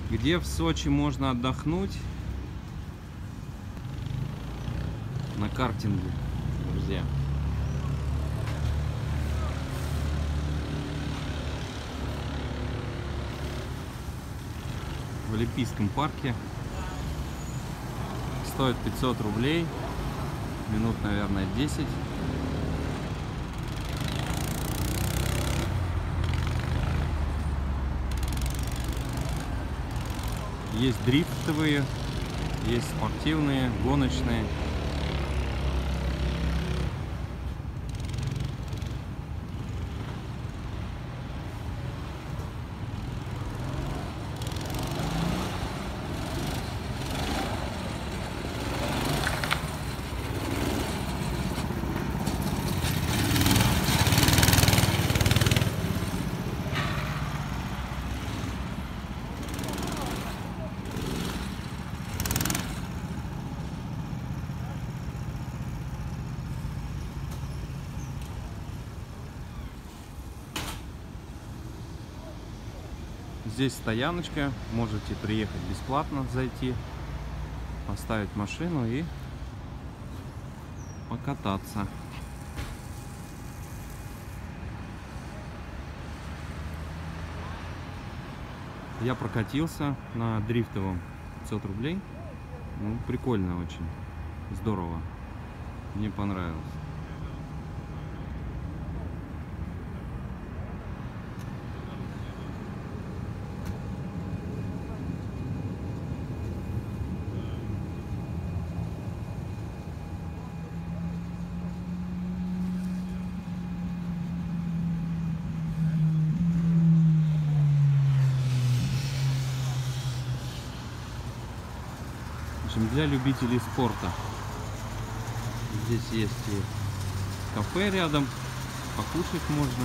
Где в Сочи можно отдохнуть на картинге, друзья. В Олимпийском парке. Стоит 500 рублей. Минут, наверное, 10. Есть дрифтовые, есть спортивные, гоночные. Здесь стояночка, можете приехать бесплатно, зайти, поставить машину и покататься. Я прокатился на дрифтовом 500 рублей. Ну, прикольно очень, здорово, мне понравилось. Для любителей спорта. Здесь есть и кафе рядом, покушать можно,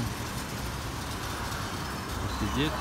посидеть.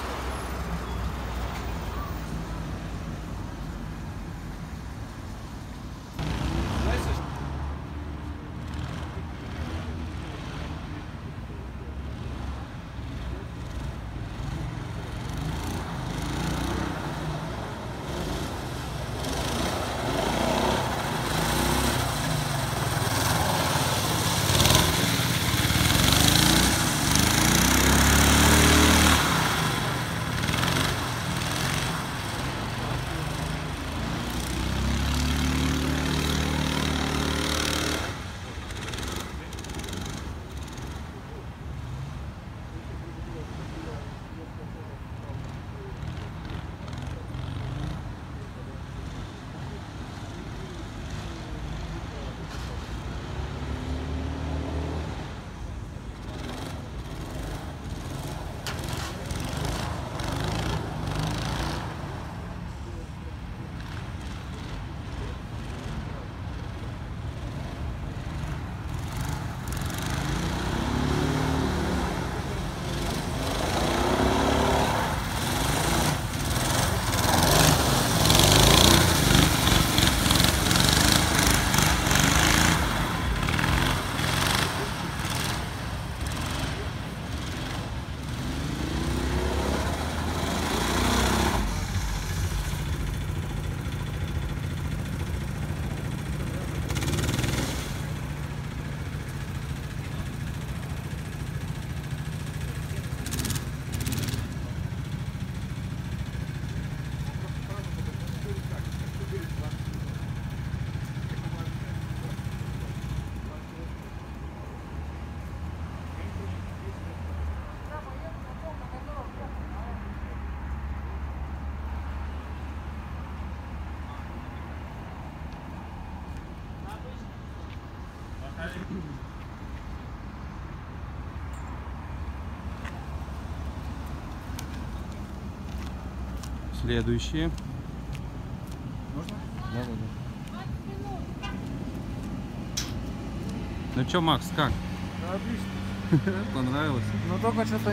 Следующие. Можно? Да. Ну чё, Макс, как? Да, отлично. Понравилось? Но только что-то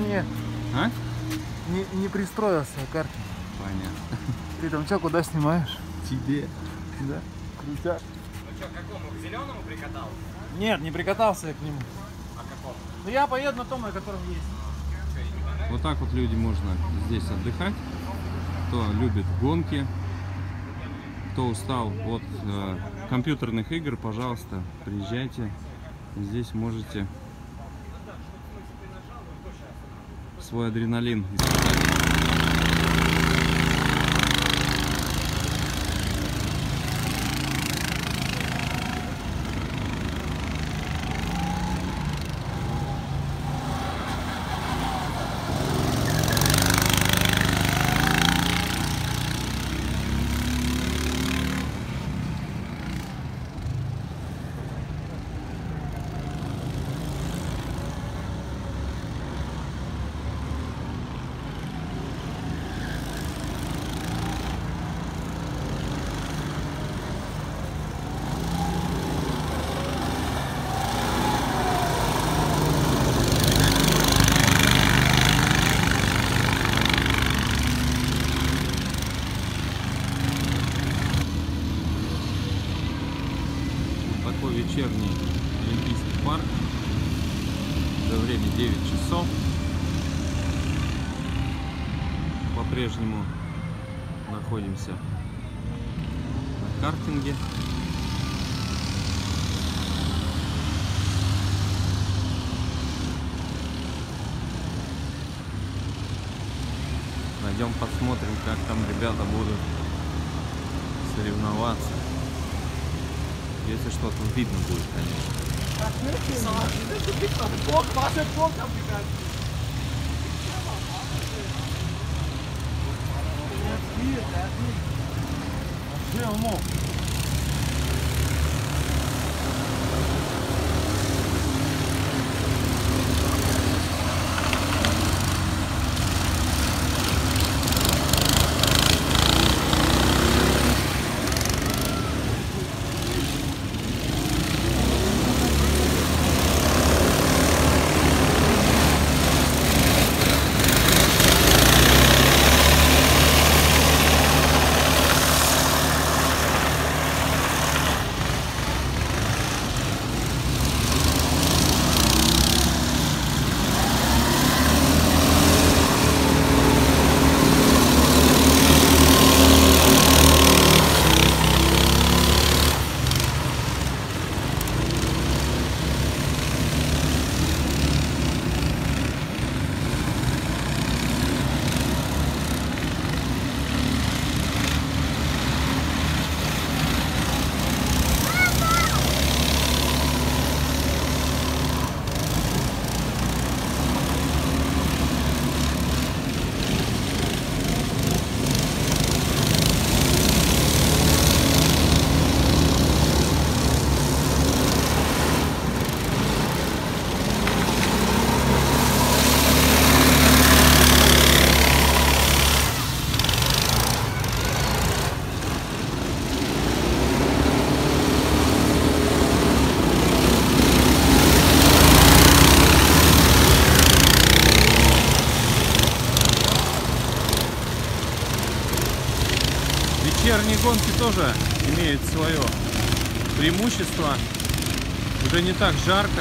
не пристроился к карте. Понятно. Ты там что, куда снимаешь? Тебе. Да. Крутяк. Ну что, к какому? К зеленому прикатал? Нет, не прикатался я к нему. А к какому? Ну я поеду на том, на котором есть. Вот так вот люди можно здесь отдыхать. кто любит гонки, кто устал от компьютерных игр, пожалуйста, приезжайте. Здесь можете свой адреналин испытать. Такой вечерний Олимпийский парк. Уже время 9 часов. По-прежнему находимся на картинге. Пойдем посмотрим, как там ребята будут соревноваться. Если что-то видно будет, конечно. Вечерние гонки тоже имеют свое преимущество. Уже не так жарко,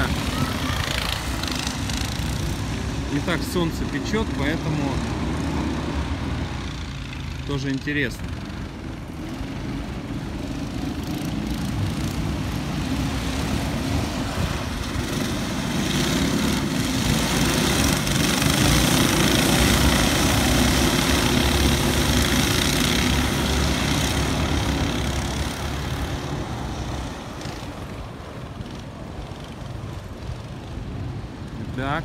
не так солнце печет, поэтому тоже интересно. Так.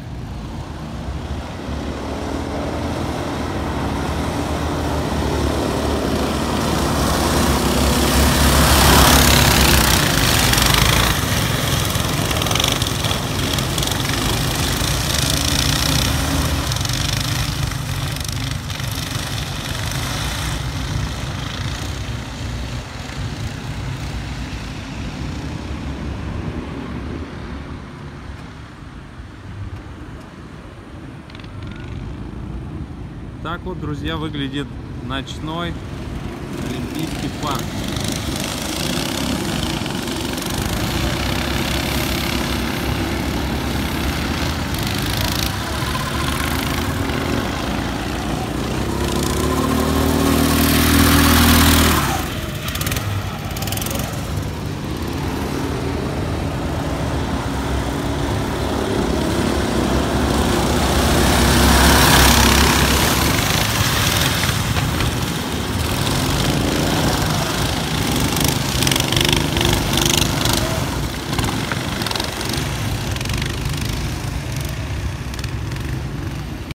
Так вот, друзья, выглядит ночной Олимпийский парк.